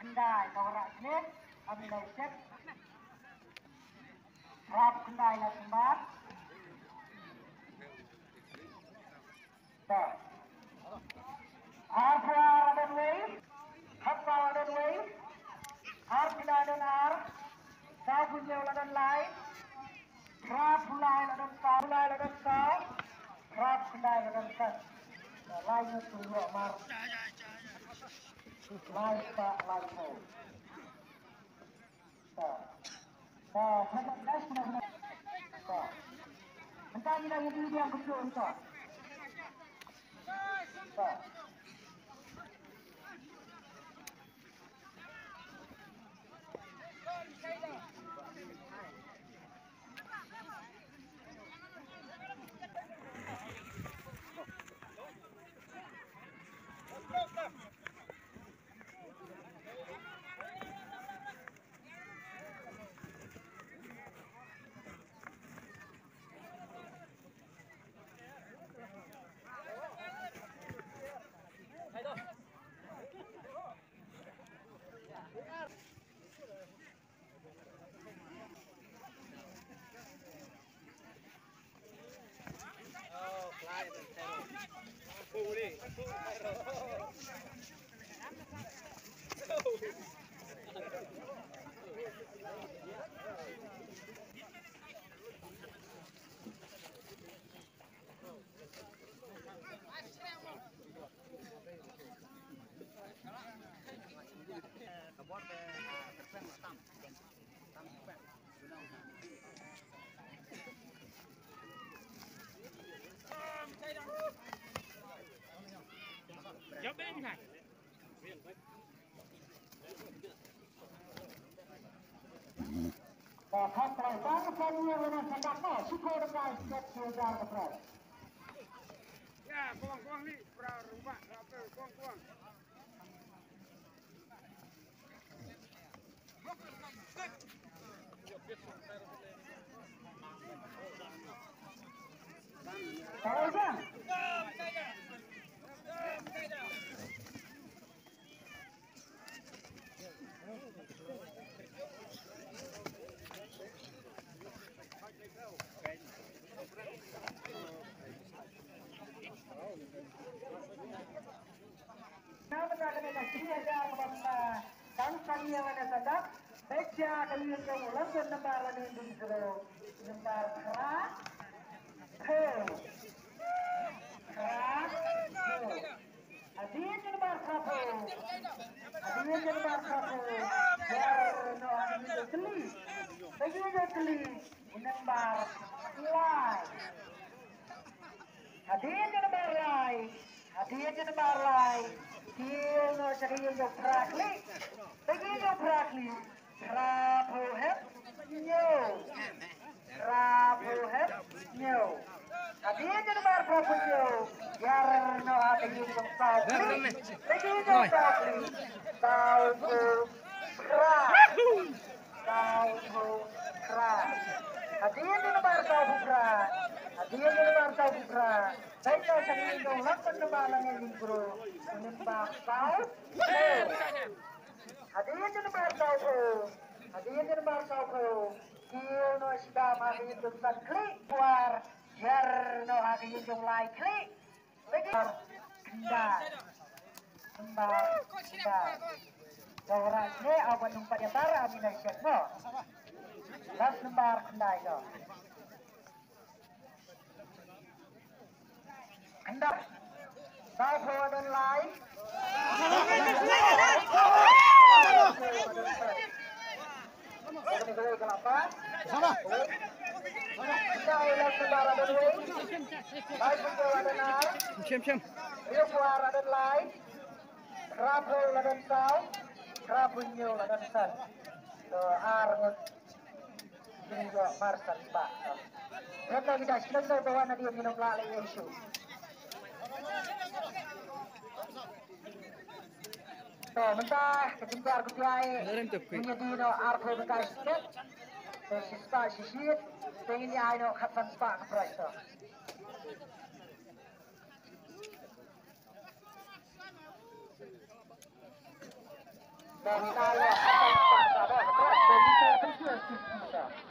kendai orang ini ambil cek rap kendai lah sembar tak apa ada wave apa ada wave kendai dan kau punya lawan lain rap lain lawan kau rap kendai lawan kau lain itu mar lain tak lain tu entah ni lagi video yang kecil entah. Jawab ni kan? Hak kerajaan kami yang sedangkan suku dengan sejarah kerajaan. Ya, kuang ni rumah, kuang. Kawasan. Kan kami yang ada sedap, baca kami yang ulang dan lembar lagi di seluruh lembar keras, Adian lembar kapu, biar no lembar lay, Adian lembar lay, Kill no ceriya jo prakli, bagi jo prakli, rapu hep nyo, Adian lembar kapu nyo, biar no adian jo prakli, bagi jo prakli, kau keras, Adian lembar kapu keras, Baik no ceriya jo lapan lembaran yang bro. Menembak kau, hadirin lembar kau, kill no sudah mari tuan klik keluar, jar no hadirin jom like klik, lagi kendai, orang ni awan numpak yang baru aminai set no, las lembar kendai no, kendai. Kau dan lain. Ini kelapa. Sana. Kita ulang kembali dan lain. Baik pun dan lain. Cem. Dia suara dan lain. Kerapu dan kau. Kerapunya dan san. Arut. Ini juga marsan pak. Kita kita sedang bawa nanti minum lali isu. Mentah ketinggalan kucai menjadi no arpo bekas set sista sisir pengen dia no khatan pak keprasta dari Naya akan pada dari Indonesia 7 juta.